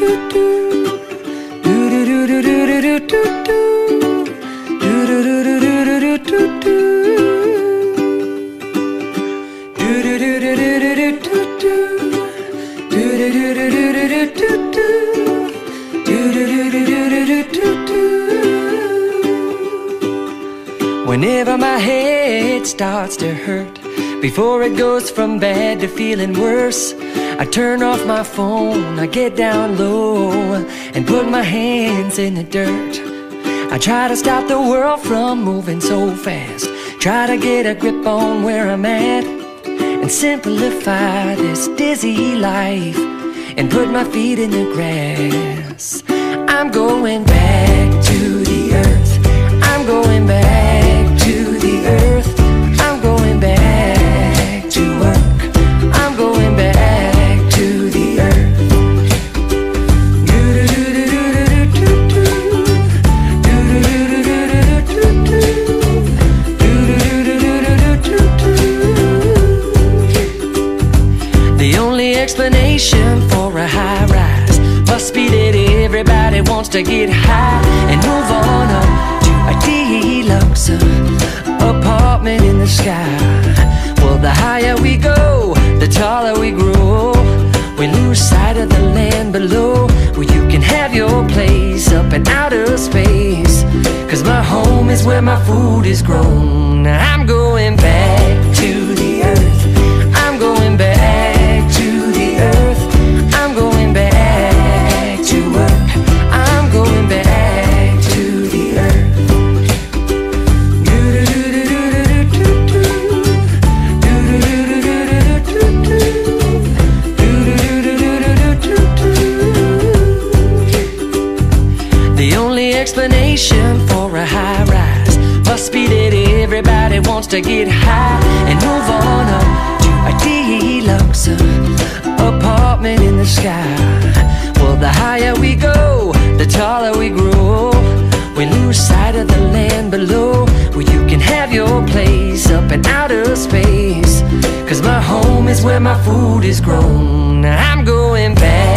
Whenever my head starts to hurt, before it goes from bad to feeling worse, I turn off my phone, I get down low and put my hands in the dirt. I try to stop the world from moving so fast, try to get a grip on where I'm at, and simplify this dizzy life and put my feet in the grass. I'm going back to the earth, I'm going back to the earth, I'm going back to work, I'm going back to the earth. The only explanation for a high rise must be that everybody wants to get high and move on up to a deluxe apartment in the sky. Well, the higher we go, the taller we grow, we lose sight of the land below, where you can have your place up in outer space. 'Cause my home is where my food is grown. I'm going back to the earth, I'm going back to the earth, I'm going back to work, I'm going back to the earth. The only explanation for a high rise must be that everybody wants to get high and move on up to a deluxe apartment in the sky. Well, the higher we go, the taller we grow, we lose sight of the land below, where you can have your place up in outer space. 'Cause my home is where my food is grown. I'm going back